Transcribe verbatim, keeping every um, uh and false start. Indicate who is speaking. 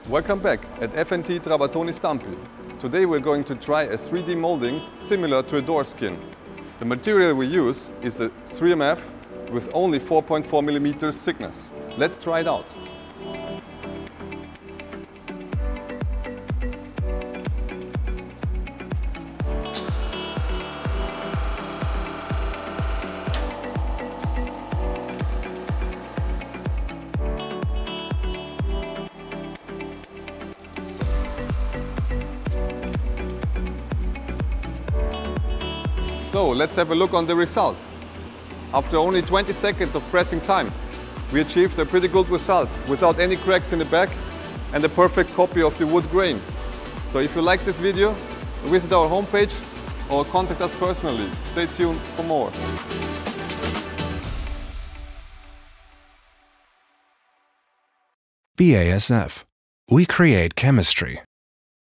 Speaker 1: Welcome back at F N T Trabatoni Stampi. Today we're going to try a three D molding similar to a door skin. The material we use is a three M F with only four point four millimeters thickness. Let's try it out. So let's have a look on the result. After only twenty seconds of pressing time, we achieved a pretty good result without any cracks in the back and a perfect copy of the wood grain. So if you like this video, visit our homepage or contact us personally. Stay tuned for more.
Speaker 2: B A S F. We create chemistry.